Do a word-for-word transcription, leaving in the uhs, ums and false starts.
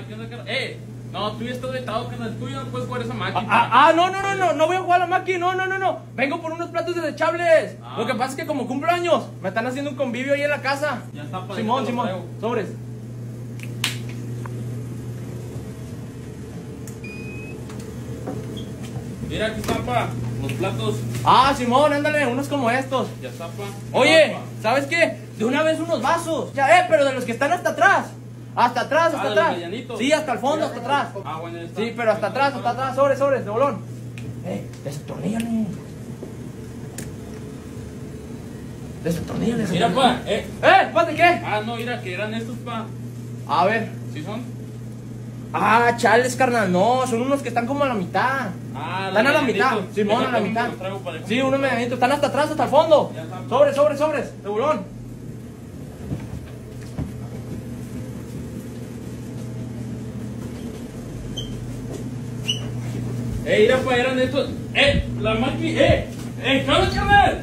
¿qué onda, carnal? Eh, no, tú ya estás vetado, carnal. Tú ya no puedes jugar esa máquina. Ah, ah, no, no, no, no, no voy a jugar a la máquina, no, no, no, no. Vengo por unos platos desechables. Ah. Lo que pasa es que como cumplo años, me están haciendo un convivio ahí en la casa. Ya está, para Simón, ahí te lo Simón, traigo. sobres. Mira, aquí está, pa, los platos. Ah, Simón, ándale, unos como estos. Ya está, pa. Oye, Ya, pa. ¿sabes qué? De una vez unos vasos. Ya, eh, pero de los que están hasta atrás. Hasta atrás, hasta Ah, de los atrás. medianitos. Sí, hasta el fondo, hasta atrás. Ah, bueno, ya está. Sí, pero hasta atrás, hasta atrás, sobres, sobres, de bolón. Eh, desatorníllale. Desatorníllale. Mira, pa, eh. Eh, espérate, ¿qué? Ah, no, mira, que eran estos, pa. A ver. ¿Sí son? Ah, chales, carnal, no, son unos que están como a la mitad. Ah, Están a la medianitos. mitad, Simón, a la Déjame, mitad. los traigo para dejar. Sí, unos medianitos, están hasta atrás, hasta el fondo. Ya está. Sobres, sobres, sobres, de bolón. Eh, mira, pa, eran estos. Eh, la máquina, eh. Eh, ¿qué onda, carnal?